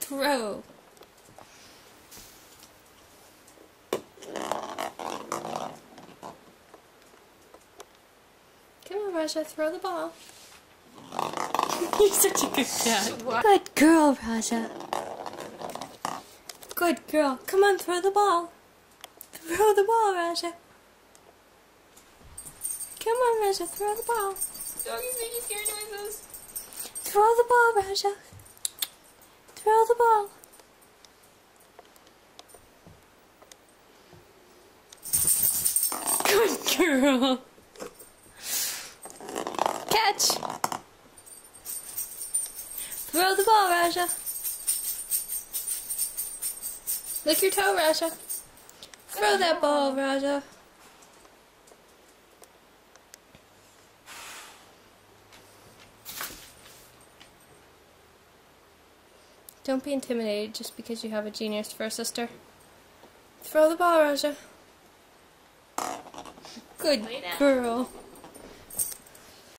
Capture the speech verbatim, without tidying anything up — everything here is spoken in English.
Throw. Come on, Raja, throw the ball. You're such a good cat. Good girl, Raja. Good girl. Come on, throw the ball. Throw the ball, Raja. Come on, Raja, throw the ball. Doggy's making scary noises. Throw the ball, Raja. Throw the ball. Good girl. Catch. Throw the ball, Raja. Lick your toe, Raja. Throw that ball, Raja. Don't be intimidated just because you have a genius for a sister. Throw the ball, Raja. Good girl.